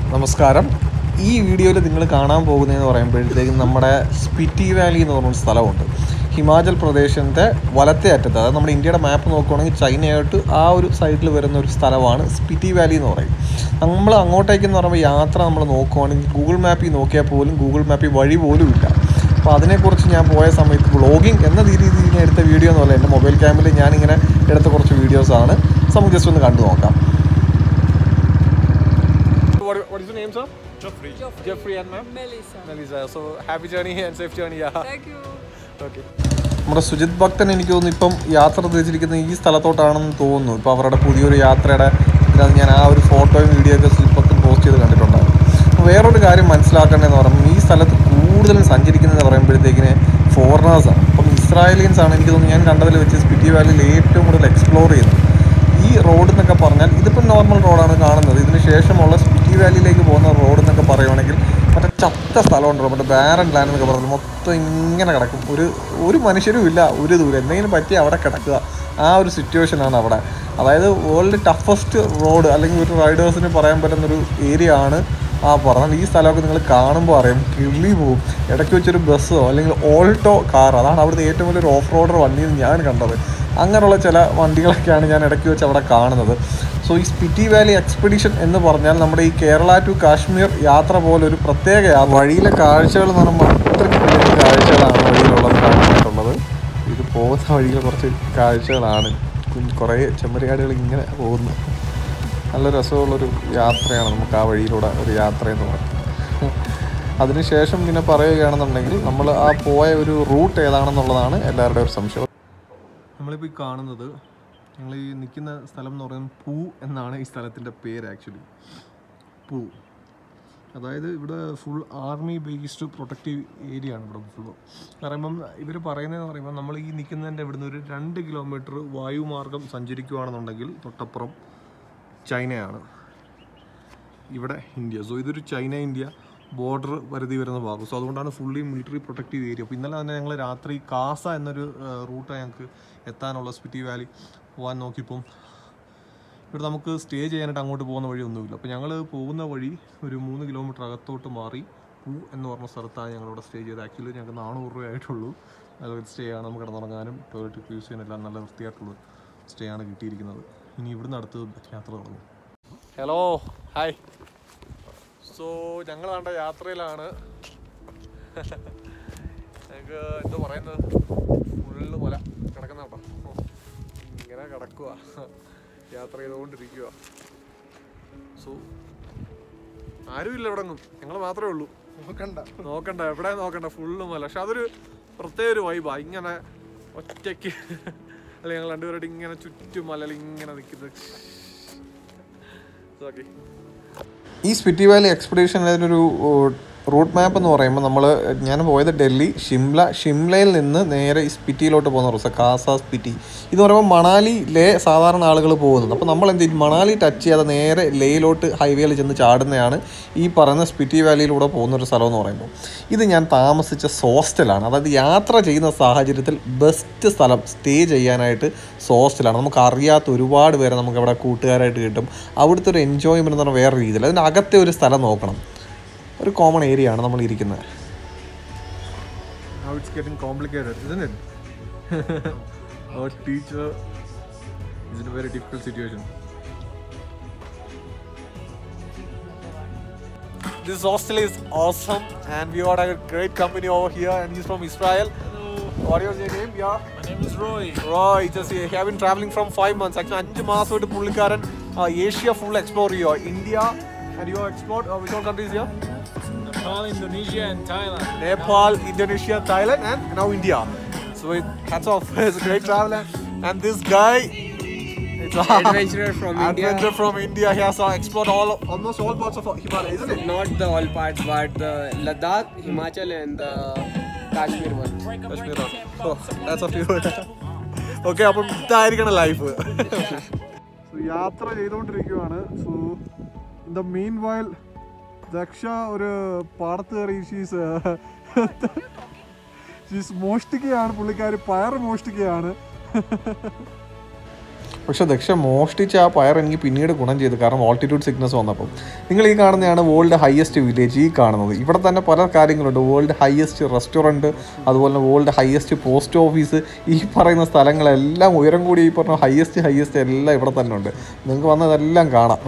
നമസ്കാരം. ഈ വീഡിയോയിൽ നിങ്ങൾ കാണാൻ പോകുന്നതെന്ന് പറയുമ്പോഴത്തേക്കും നമ്മുടെ സ്പിറ്റി വാലി എന്ന് പറഞ്ഞൊരു സ്ഥലമുണ്ട്. ഹിമാചൽ പ്രദേശിൻ്റെ വലത്തേ അറ്റത്ത്, അതായത് നമ്മുടെ ഇന്ത്യയുടെ മാപ്പ് നോക്കുകയാണെങ്കിൽ ചൈനയായിട്ട് ആ ഒരു സൈഡിൽ വരുന്ന ഒരു സ്ഥലമാണ് സ്പിറ്റി വാലി എന്ന് പറയും. നമ്മൾ അങ്ങോട്ടേക്കെന്ന് പറയുമ്പോൾ യാത്ര നമ്മൾ നോക്കുകയാണെങ്കിൽ ഗൂഗിൾ മാപ്പിൽ നോക്കിയാൽ പോലും ഗൂഗിൾ മാപ്പിൽ വഴി പോലും ഇല്ല. അപ്പോൾ അതിനെക്കുറിച്ച് ഞാൻ പോയ സമയത്ത് വ്ളോഗിങ് എന്ന രീതിയിൽ ഞാൻ എടുത്ത വീഡിയോ എന്നല്ല, എൻ്റെ മൊബൈൽ ക്യാമിൽ ഞാനിങ്ങനെ എടുത്ത കുറച്ച് വീഡിയോസാണ്. നമുക്ക് ജസ്റ്റ് ഒന്ന് കണ്ടു നോക്കാം. What is your name, sir? Jeffrey and ma'am? Melissa. So happy journey and safe journey. Yeah. Thank you. Okay. നമ്മുടെ സുജിത് ഭക്തൻ എനിക്ക് തോന്നുന്നു ഇപ്പം യാത്ര തിരിച്ചിരിക്കുന്ന ഈ സ്ഥലത്തോട്ടാണെന്ന് തോന്നുന്നു. ഇപ്പോൾ അവരുടെ പുതിയൊരു യാത്രയുടെ ഇതിനകത്ത് ഞാൻ ആ ഒരു ഫോട്ടോയും വീഡിയോ ഒക്കെ സുജിത് ഭക്തൻ പോസ്റ്റ് ചെയ്ത് കണ്ടിട്ടുണ്ടായിരുന്നു. അപ്പോൾ വേറൊരു കാര്യം മനസ്സിലാക്കേണ്ടതെന്ന് പറയുമ്പോൾ ഈ സ്ഥലത്ത് കൂടുതലും സഞ്ചരിക്കുന്നതെന്ന് പറയുമ്പോഴത്തേക്കിന് ഫോറിനേഴ്സാണ്. അപ്പം ഇസ്രായേലിയൻസ് ആണ് എനിക്ക് തോന്നുന്നു ഞാൻ കണ്ടതിൽ വെച്ച് സ്പിറ്റി വാലിയിൽ ഏറ്റവും കൂടുതൽ എക്സ്പ്ലോർ ചെയ്യുന്നത്. ഈ റോഡ് എന്നൊക്കെ പറഞ്ഞാൽ ഇതിപ്പോൾ നോർമൽ റോഡാണ് കാണുന്നത്. ഇതിന് ശേഷമുള്ള സ്പിറ്റി വാലിയിലേക്ക് പോകുന്ന റോഡ് എന്നൊക്കെ പറയുവാണെങ്കിൽ മറ്റേ ചത്ത സ്ഥലമുണ്ടല്ലോ, മറ്റേ ബാരൻ ലാൻഡ് എന്നൊക്കെ പറഞ്ഞത് മൊത്തം ഇങ്ങനെ കിടക്കും. ഒരു മനുഷ്യരും ഇല്ല, ഒരു ദൂരം എന്തെങ്കിലും പറ്റി അവിടെ കിടക്കുക. ആ ഒരു സിറ്റുവേഷനാണ് അവിടെ. അതായത് വേൾഡ് ടഫസ്റ്റ് റോഡ് അല്ലെങ്കിൽ ഒരു റൈഡേഴ്സിന് പറയാൻ പറ്റുന്നൊരു ഏരിയ ആണ് ആ പറഞ്ഞാൽ. ഈ സ്ഥലമൊക്കെ നിങ്ങൾ കാണുമ്പോൾ അറിയാം, കിളി പോവും. ഇടയ്ക്ക് വെച്ചൊരു ബസ്സോ അല്ലെങ്കിൽ ഓൾട്ടോ കാർ, അതാണ് അവിടുത്തെ ഏറ്റവും വലിയൊരു ഓഫ് റോഡർ വണ്ടിയിൽ ഞാൻ കണ്ടത്. അങ്ങനെയുള്ള ചില വണ്ടികളൊക്കെയാണ് ഞാൻ ഇടയ്ക്ക് വെച്ച് അവിടെ കാണുന്നത്. സോ ഈ സ്പിറ്റി വാലി എക്സ്പെഡിഷൻ എന്ന് പറഞ്ഞാൽ നമ്മുടെ ഈ കേരള ടു കാശ്മീർ യാത്ര പോലെ ഒരു പ്രത്യേക വഴിയിലെ കാഴ്ചകൾ എന്ന് പറയുമ്പോൾ അത്രയ്ക്ക് വലിയ കാഴ്ചകളാണ് വഴിയിലുള്ളത് കാണാനായിട്ടുള്ളത്. ഇത് പോകുന്ന വഴിയിൽ കുറച്ച് കാഴ്ചകളാണ്, കുറേ ചെമ്മരിയാടുകൾ ഇങ്ങനെ പോകുന്നു. നല്ല രസമുള്ളൊരു യാത്രയാണ് നമുക്ക് ആ വഴിയിലൂടെ ഒരു യാത്ര എന്ന് പറയുന്നത്. അതിനുശേഷം പിന്നെ പറയുകയാണെന്നുണ്ടെങ്കിൽ നമ്മൾ ആ പോയ ഒരു റൂട്ട് ഏതാണെന്നുള്ളതാണ് എല്ലാവരുടെയും ഒരു സംശയം. നമ്മളിപ്പോൾ ഈ കാണുന്നത്, ഞങ്ങൾ ഈ നിൽക്കുന്ന സ്ഥലം എന്ന് പറയുന്നത് പൂ എന്നാണ് ഈ സ്ഥലത്തിൻ്റെ പേര്. ആക്ച്വലി പൂ, അതായത് ഇവിടെ full army based protective area ആണ് ഇവിടെ ഫുള്ള്. പറയുമ്പം ഇവർ പറയുന്നതെന്ന് പറയുമ്പോൾ നമ്മൾ ഈ നിൽക്കുന്നതിൻ്റെ ഇവിടുന്ന് ഒരു 2 കിലോമീറ്റർ വായുമാർഗം സഞ്ചരിക്കുകയാണെന്നുണ്ടെങ്കിൽ തൊട്ടപ്പുറം ചൈനയാണ്, ഇവിടെ ഇന്ത്യ. സോ ഇതൊരു ചൈന ഇന്ത്യ ബോർഡർ പരിധി വരുന്ന ഭാഗം. സോ അതുകൊണ്ടാണ് ഫുള്ളി മിലിറ്ററി പ്രൊട്ടക്റ്റീവ് ഏരിയ. അപ്പോൾ ഇന്നലെ തന്നെ ഞങ്ങൾ രാത്രി കാസ എന്നൊരു റൂട്ടാണ് ഞങ്ങൾക്ക് എത്താനുള്ള സ്പിറ്റി വാലി പോകാൻ നോക്കിയപ്പം ഇവിടെ നമുക്ക് സ്റ്റേ ചെയ്യാനായിട്ട് അങ്ങോട്ട് പോകുന്ന വഴിയൊന്നുമില്ല. അപ്പോൾ ഞങ്ങൾ പോകുന്ന വഴി ഒരു 3 കിലോമീറ്റർ അകത്തോട്ട് മാറി പൂ എന്ന് പറഞ്ഞ സ്ഥലത്താണ് ഞങ്ങളിവിടെ സ്റ്റേ ചെയ്തത്. ആക്ച്വലി ഞങ്ങൾക്ക് 400 രൂപയായിട്ടുള്ളൂ. അതൊരു സ്റ്റേ ആണ്, നമുക്ക് കിടന്നുറങ്ങാനും ടോയ്ലറ്റ് യൂസ് ചെയ്യാനെല്ലാം നല്ല വൃത്തിയായിട്ടുള്ള സ്റ്റേ ആണ് കിട്ടിയിരിക്കുന്നത്. ഇനി ഇവിടുന്ന് അടുത്ത് യാത്ര തുടങ്ങും. Hello, hi. സോ ഞങ്ങൾ കണ്ട യാത്രയിലാണ്. ഞങ്ങൾക്ക് എന്താ പറയുന്നത്, ഫുള്ള് പോലെ കിടക്കുന്ന കേട്ടോ, ഇങ്ങനെ കിടക്കുക, യാത്ര ചെയ്തുകൊണ്ടിരിക്കുക. സോ ആരുമില്ല ഇവിടെ ഒന്നും, ഞങ്ങൾ മാത്രമേ ഉള്ളൂ. നോക്കണ്ട എവിടെ നോക്കണ്ട, ഫുള്ള് മല. പക്ഷെ അതൊരു പ്രത്യേക ഒരു വൈബാണ്, ഇങ്ങനെ ഒറ്റയ്ക്ക് അല്ലെങ്കിൽ ഞങ്ങൾ രണ്ടുപേരായിട്ട് ഇങ്ങനെ ചുറ്റും മലയിൽ ഇങ്ങനെ നിൽക്കുന്നത്. ഓക്കെ, ഈ സ്പിറ്റി വാലി എക്സ്പെഡിഷൻ അതിനൊരു റൂട്ട് മാപ്പ് എന്ന് പറയുമ്പോൾ ഞാൻ പോയത് ഡൽഹി, ഷിംലയിൽ നിന്ന് നേരെ ഈ സ്പിറ്റിയിലോട്ട് പോകുന്ന റൂട്ട്, കാസ സ്പിറ്റി എന്ന് പറയുമ്പോൾ മണാലി ലേ സാധാരണ ആളുകൾ പോകുന്നത്. അപ്പോൾ നമ്മൾ എന്ത് ചെയ്യും, മണാലി ടച്ച് ചെയ്യാതെ നേരെ ലേയിലോട്ട് ഹൈവേയിൽ ചെന്ന് ചാടുന്നതാണ് ഈ പറയുന്ന സ്പിറ്റി വാലിയിലൂടെ പോകുന്നൊരു സ്ഥലം എന്ന് പറയുമ്പോൾ. ഇത് ഞാൻ താമസിച്ച ഹോസ്റ്റലാണ്. അതായത് യാത്ര ചെയ്യുന്ന സാഹചര്യത്തിൽ ബെസ്റ്റ് സ്ഥലം സ്റ്റേ ചെയ്യാനായിട്ട് ഹോസ്റ്റലാണ്. നമുക്ക് അറിയാത്ത ഒരുപാട് പേരെ നമുക്ക് അവിടെ കൂട്ടുകാരായിട്ട് കിട്ടും. അവിടുത്തെ ഒരു എൻജോയ്മെൻറ്റ് എന്ന് പറഞ്ഞാൽ വേറെ രീതിയിൽ. അതിൻ്റെ അകത്തെ ഒരു സ്ഥലം നോക്കണം, ഒരു കോമൺ ഏരിയ ആണ് നമ്മൾ ഇരിക്കുന്നത്. Now it's getting complicated, isn't it? Our teacher is in a very difficult situation. This hostel is awesome and we got a great company over here and he's from Israel. Hello. What is your name? Yeah. My name is Roy. Roy, just he have been traveling from 5 months. Actually 5 മാസമായിട്ട് പുള്ളിക്കാരൻ Asia full explore ചെയ്യുക. India and you have explored which all countries here? Nepal, Indonesia and Thailand. Nepal, Indonesia, Thailand and now India. So hats off, it's a great traveler. And this guy, it's Adventurer from adventure from India. He has explored almost all parts of Himalaya, isn't it? Not the all parts, but the Ladakh, Himachal and the Kashmir one. Kashmir one. Oh, that's of you. Okay, അപ്പം ഇതായിരിക്കണം life. So യാത്ര ചെയ്തുകൊണ്ടിരിക്കുകയാണ്. So in the meanwhile Daksha ഒരു പാടത്ത് കയറി she's മോഷ്ടിക്കുകയാണ്, പുള്ളിക്കാരി പയർ മോഷ്ടിക്കുകയാണ്. പക്ഷേ ദക്ഷ മോഷ്ടിച്ച ആ പയർ എനിക്ക് പിന്നീട് ഗുണം ചെയ്തു, കാരണം ഓൾട്ടിറ്റ്യൂഡ് സിക്നസ് വന്നപ്പോൾ. നിങ്ങൾ ഈ കാണുന്നതാണ് വേൾഡ് ഹയസ്റ്റ് വില്ലേജ്. ഈ കാണുന്നത് ഇവിടെ തന്നെ പല കാര്യങ്ങളുണ്ട്. വേൾഡ് ഹയസ്റ്റ് റെസ്റ്റോറൻറ്റ്, അതുപോലെ വേൾഡ് ഹയസ്റ്റ് പോസ്റ്റ് ഓഫീസ്, ഈ പറയുന്ന സ്ഥലങ്ങളെല്ലാം ഉയരം കൂടി ഈ പറഞ്ഞ ഹയസ്റ്റ് എല്ലാം ഇവിടെ തന്നെ ഉണ്ട്. നിങ്ങൾക്ക് വന്നതെല്ലാം കാണാം.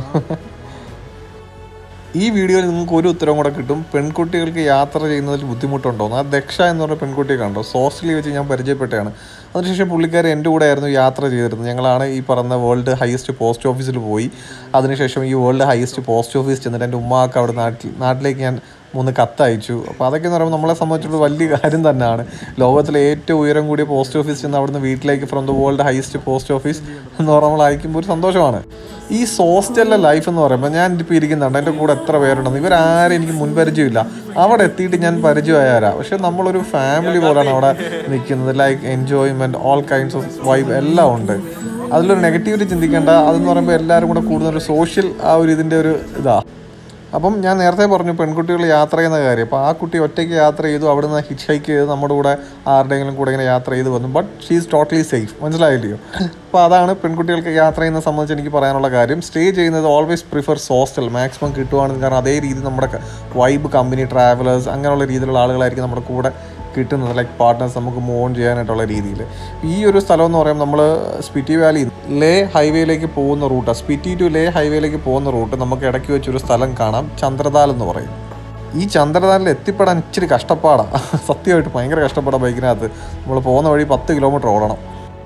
ഈ വീഡിയോയിൽ നിങ്ങൾക്ക് ഒരു ഉത്തരവും കൂടെ കിട്ടും. പെൺകുട്ടികൾക്ക് യാത്ര ചെയ്യുന്നതിൽ ബുദ്ധിമുട്ടുണ്ടോ എന്ന്. ആ ദക്ഷ എന്ന് പറഞ്ഞ പെൺകുട്ടിയെ കണ്ടോ, സോസ്റ്റലിൽ വെച്ച് ഞാൻ പരിചയപ്പെട്ടതാണ്. അതിനുശേഷം പുള്ളിക്കാരി എൻ്റെ കൂടെ ആയിരുന്നു യാത്ര ചെയ്തിരുന്നത്. ഞങ്ങളാണ് ഈ പറഞ്ഞ വേൾഡ് ഹയസ്റ്റ് പോസ്റ്റ് ഓഫീസിൽ പോയി. അതിനുശേഷം ഈ വേൾഡ് ഹയസ്റ്റ് പോസ്റ്റ് ഓഫീസ് ചെന്നിട്ട് എൻ്റെ ഉമ്മാക്ക് അവിടെ നാട്ടിലേക്ക് ഞാൻ 3 കത്തയച്ചു. അപ്പോൾ അതൊക്കെ എന്ന് പറയുമ്പോൾ നമ്മളെ സംബന്ധിച്ചുള്ള വലിയ കാര്യം തന്നെയാണ്. ലോകത്തിലെ ഏറ്റവും ഉയരം കൂടിയ പോസ്റ്റ് ഓഫീസ് ചെന്ന് അവിടുന്ന് വീട്ടിലേക്ക് from the world highest post office എന്ന് പറഞ്ഞാൽ നമ്മൾ അയക്കുമ്പോൾ ഒരു സന്തോഷമാണ്. ഈ ഹോസ്റ്റലിലെ ലൈഫ് എന്ന് പറയുമ്പോൾ ഞാൻ ഇപ്പോൾ ഇരിക്കുന്നുണ്ട്, എൻ്റെ കൂടെ എത്ര പേരുണ്ടെന്ന് ഇവരാരും എനിക്ക് മുൻപരിചയമില്ല. അവിടെ എത്തിയിട്ട് ഞാൻ പരിചയമായാരാ, പക്ഷെ നമ്മളൊരു ഫാമിലി പോലെയാണ് അവിടെ നിൽക്കുന്നത്. Like enjoyment, all kinds of vibe എല്ലാം ഉണ്ട്. അതിലൊരു നെഗറ്റിവിറ്റി ചിന്തിക്കേണ്ട. അതെന്ന് പറയുമ്പോൾ എല്ലാവരും കൂടെ കൂടുന്നൊരു സോഷ്യൽ ആ ഒരു ഇതിൻ്റെ ഒരു ഇതാണ്. അപ്പം ഞാൻ നേരത്തെ പറഞ്ഞു പെൺകുട്ടികൾ യാത്ര ചെയ്യുന്ന കാര്യം. അപ്പോൾ ആ കുട്ടി ഒറ്റയ്ക്ക് യാത്ര ചെയ്തു, അവിടുന്ന് ഹിച്ച് ഹൈക്ക് ചെയ്ത് നമ്മുടെ കൂടെ ആരുടെയെങ്കിലും കൂടെ ഇങ്ങനെ യാത്ര ചെയ്ത് വന്നു. But she is totally safe. മനസ്സിലായില്ലയോ? അപ്പോൾ അതാണ് പെൺകുട്ടികൾക്ക് യാത്ര ചെയ്യുന്ന സംബന്ധിച്ച് എനിക്ക് പറയാനുള്ള കാര്യം. സ്റ്റേ ചെയ്യുന്നത് ഓൾവേസ് പ്രിഫേർസ് ഹോസ്റ്റൽ മാക്സിമം കിട്ടുവാണെങ്കിൽ. കാരണം അതേ രീതി നമ്മുടെ വൈബ് കമ്പനി ട്രാവലേഴ്സ് അങ്ങനെയുള്ള രീതിയിലുള്ള ആളുകളായിരിക്കും നമ്മുടെ കൂടെ കിട്ടുന്നത്. ലൈക്ക് പാർട്ട്നേഴ്സ് നമുക്ക് മൂവ് ഓൺ ചെയ്യാനായിട്ടുള്ള രീതിയിൽ. ഈ ഒരു സ്ഥലം എന്ന് പറയുമ്പോൾ നമ്മൾ സ്പിറ്റി വാലി ലേ ഹൈവേയിലേക്ക് പോകുന്ന റൂട്ട്, സ്പിറ്റി ടു ലേ ഹൈവേയിലേക്ക് പോകുന്ന റൂട്ട് നമുക്ക് ഇടയ്ക്ക് വെച്ചൊരു സ്ഥലം കാണാം, ചന്ദ്രതാൽ എന്ന് പറയും. ഈ ചന്ദ്രതാലിൽ എത്തിപ്പെടാൻ ഇച്ചിരി കഷ്ടപ്പാടാണ്. സത്യമായിട്ട് ഭയങ്കര കഷ്ടപ്പാടാണ്. ബൈക്കിനകത്ത് നമ്മൾ പോകുന്ന വഴി 10 കിലോമീറ്റർ ഓടണം.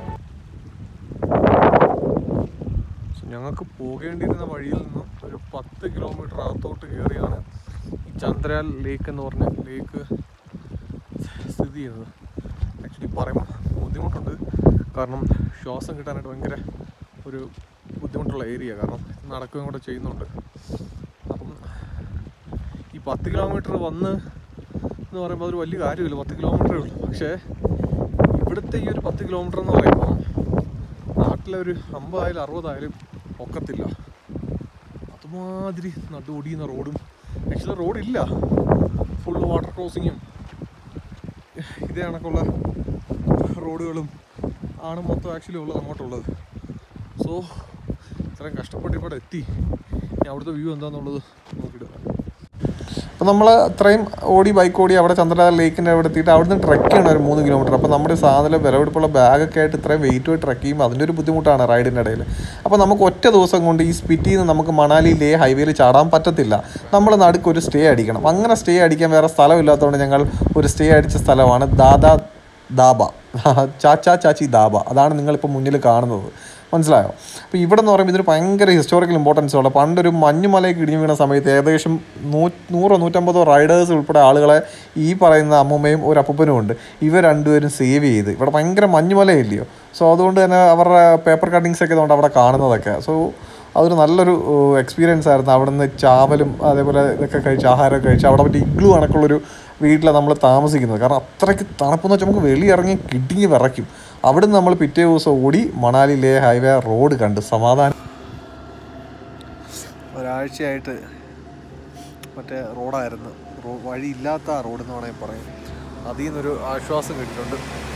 ഞങ്ങൾക്ക് പോകേണ്ടിയിരുന്ന വഴിയിൽ നിന്നും ഒരു 10 കിലോമീറ്റർ അകത്തോട്ട് കയറിയാണ് ഈ ചന്ദ്രയാൽ ലേക്ക് എന്ന് പറഞ്ഞ ലേക്ക് സ്ഥിതി ചെയ്യുന്നത്. ആക്ച്വലി പറയുമ്പോൾ ബുദ്ധിമുട്ടുണ്ട്, കാരണം ശ്വാസം കിട്ടാനായിട്ട് ഭയങ്കര ഒരു ബുദ്ധിമുട്ടുള്ള ഏരിയ, കാരണം നടക്കുകയും കൂടെ ചെയ്യുന്നുണ്ട്. അപ്പം ഈ 10 കിലോമീറ്റർ വന്ന് എന്ന് പറയുമ്പോൾ അതൊരു വലിയ കാര്യമില്ല, 10 കിലോമീറ്ററേ ഉള്ളൂ. പക്ഷേ ഇവിടുത്തെ ഈ ഒരു 10 കിലോമീറ്റർ എന്ന് പറയുമ്പോൾ നാട്ടിലെ ഒരു 50 ആയാലും 60 ആയാലും ഒക്കത്തില്ല. അതുമാതിരി നടുവൊടിയുന്ന റോഡും, ആക്ച്വലി റോഡില്ല, ഫുള്ള് വാട്ടർ ക്രോസിങ്ങും ഇതേ കണക്കുള്ള റോഡുകളും ആണ് മൊത്തം ആക്ച്വലി ഉള്ളത് അങ്ങോട്ടുള്ളത്. സോ ഇത്രയും കഷ്ടപ്പെട്ട് ഇവിടെ എത്തി. ഇനി അവിടുത്തെ വ്യൂ എന്താണെന്നുള്ളത് നോക്കിയിട്ട്. അപ്പോൾ നമ്മൾ അത്രയും ബൈക്ക് ഓടി അവിടെ ചന്ദ്രതാൽ ലേക്കിൻ്റെ അവിടെ എത്തിയിട്ട് അവിടുന്ന് ട്രക്ക് ചെയ്യണം ഒരു 3 കിലോമീറ്റർ. അപ്പോൾ നമ്മുടെ സാധനം വിലപിടിപ്പുള്ള ബാഗൊക്കെ ആയിട്ട് ഇത്രയും വെയിറ്റ് പോയി ട്രക്ക് ചെയ്യുമ്പോൾ അതിൻ്റെ ഒരു ബുദ്ധിമുട്ടാണ് റൈഡിൻ്റെ ഇടയിൽ. അപ്പോൾ നമുക്ക് ഒറ്റ ദിവസം കൊണ്ട് ഈ സ്പിറ്റിയിൽ നിന്ന് നമുക്ക് മണാലി ലേ ഹൈവേയിൽ ചാടാൻ പറ്റത്തില്ല. നമ്മൾ നടുക്കൊരു സ്റ്റേ അടിക്കണം. അങ്ങനെ സ്റ്റേ അടിക്കാൻ വേറെ സ്ഥലമില്ലാത്തതുകൊണ്ട് ഞങ്ങൾ ഒരു സ്റ്റേ അടിച്ച സ്ഥലമാണ് ധാബ, ചാച്ചി ധാബ. അതാണ് നിങ്ങളിപ്പോൾ മുന്നിൽ കാണുന്നത്. മനസ്സിലായോ? അപ്പോൾ ഇവിടെ എന്ന് പറയുമ്പോൾ ഇതൊരു ഭയങ്കര ഹിസ്റ്റോറിക്കൽ ഇമ്പോർട്ടൻസ് ഉള്ള, പണ്ടൊരു മഞ്ഞുമലയൊക്കെ ഇടിഞ്ഞു വീണ സമയത്ത് ഏകദേശം 100-150 റൈഡേഴ്സ് ഉൾപ്പെടെ ആളുകളെ ഈ പറയുന്ന അമ്മൂമ്മയും ഒരു അപ്പൂപ്പനും ഉണ്ട്, ഇവർ രണ്ടുപേരും സേവ് ചെയ്ത്. ഇവിടെ ഭയങ്കര മഞ്ഞുമലയില്ലയോ, സോ അതുകൊണ്ട് തന്നെ അവരുടെ പേപ്പർ കട്ടിങ്സ് ഒക്കെ അതുകൊണ്ട് അവിടെ കാണുന്നതൊക്കെ. സോ അതൊരു നല്ലൊരു എക്സ്പീരിയൻസ് ആയിരുന്നു. അവിടെ നിന്ന് ചാവലും അതേപോലെ ഇതൊക്കെ കഴിച്ച് ആഹാരമൊക്കെ കഴിച്ച് അവിടെ മറ്റേ ഇഗ്ലു കണക്കുള്ളൊരു വീട്ടിലാണ് നമ്മൾ താമസിക്കുന്നത്. കാരണം അത്രയ്ക്ക് തണുപ്പെന്ന് വെച്ചാൽ നമുക്ക് വെളിയിറങ്ങി കിടിങ്ങി വിറയ്ക്കും. അവിടെ നിന്ന് നമ്മൾ പിറ്റേ ദിവസം ഓടി മണാലി ലേ ഹൈവേ റോഡ് കണ്ട് സമാധാനം. ഒരാഴ്ചയായിട്ട് മറ്റേ റോഡായിരുന്നു, വഴിയില്ലാത്ത ആ റോഡെന്ന് വേണമെങ്കിൽ പറയും. അതിൽ നിന്നൊരു ആശ്വാസം കിട്ടിയിട്ടുണ്ട്.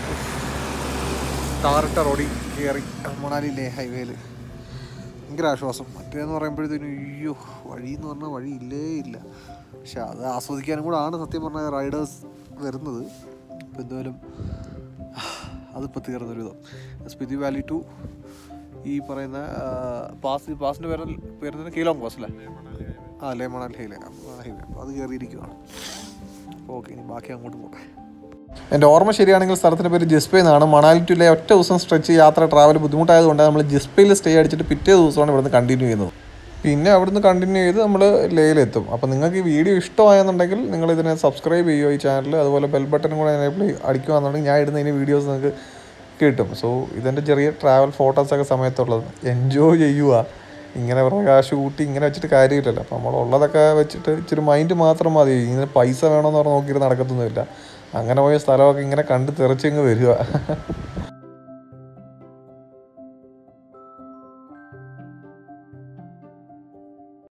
ടാറിട്ട റോഡിൽ കയറി മണാലി ലേ ഹൈവേയിൽ ഭയങ്കര ആശ്വാസം. മറ്റേന്ന് പറയുമ്പോഴത്തേനും അയ്യോ വഴിയെന്ന് പറഞ്ഞാൽ വഴിയില്ലേ ഇല്ല. പക്ഷെ അത് ആസ്വദിക്കാനും കൂടെ ആണ് സത്യം പറഞ്ഞാൽ റൈഡേഴ്സ് വരുന്നത്. അപ്പോൾ എന്തായാലും അതിപ്പോൾ തീർന്നൊരു വിധം. സ്പിറ്റി വാലി ടു ഈ പറയുന്ന പാസിൻ്റെ പേര് കീലോങ് പാസ് അല്ലേ? ലേ മണാലി ഹൈവേ. അപ്പോൾ അത് കയറിയിരിക്കുകയാണ്. അപ്പോൾ ഓക്കെ, ഇനി ബാക്കി അങ്ങോട്ട് പോട്ടെ. എൻ്റെ ഓർമ്മ ശരിയാണെങ്കിൽ സ്ഥലത്തിൻ്റെ പേര് ജിസ്പേ എന്നാണ്. മണാലി ടു ലേ ഒറ്റ ദിവസം സ്ട്രെച്ച് ട്രാവൽ ബുദ്ധിമുട്ടായതുകൊണ്ട് നമ്മൾ ജിസ്പേയിൽ സ്റ്റേ അടിച്ചിട്ട് പിറ്റേ ദിവസമാണ് ഇവിടുന്ന് കണ്ടിന്യൂ ചെയ്യുന്നത്. പിന്നെ അവിടുന്ന് കണ്ടിന്യൂ ചെയ്ത് നമ്മൾ ലേയിലെത്തും. അപ്പോൾ നിങ്ങൾക്ക് ഈ വീഡിയോ ഇഷ്ടമായെന്നുണ്ടെങ്കിൽ നിങ്ങൾ ഇതിനെ സബ്സ്ക്രൈബ് ചെയ്യുമോ ഈ ചാനൽ, അതുപോലെ ബെൽ ബട്ടനും കൂടെ എനേബിൾ അടിക്കുകയാണെന്നുണ്ടെങ്കിൽ ഞാൻ ഇടുന്ന ഇനി വീഡിയോസ് നിങ്ങൾക്ക് കിട്ടും. സോ ഇതെൻ്റെ ചെറിയ ട്രാവൽ ഫോട്ടോസൊക്കെ സമയത്തുള്ളത്. എൻജോയ് ചെയ്യുക. ഇങ്ങനെ പ്രകാശ് കൂട്ടി ഇങ്ങനെ വെച്ചിട്ട് കാര്യമില്ലല്ലോ. അപ്പോൾ നമ്മളുള്ളതൊക്കെ വെച്ചിട്ട് ഇച്ചിരി മൈൻഡ് മാത്രം മതി. ഇങ്ങനെ പൈസ വേണമെന്ന് പറഞ്ഞ് നോക്കിയിട്ട് നടക്കത്തൊന്നുമില്ല. അങ്ങനെ പോയ സ്ഥലമൊക്കെ ഇങ്ങനെ കണ്ട് തെറിച്ചിങ്ങ് വരിക.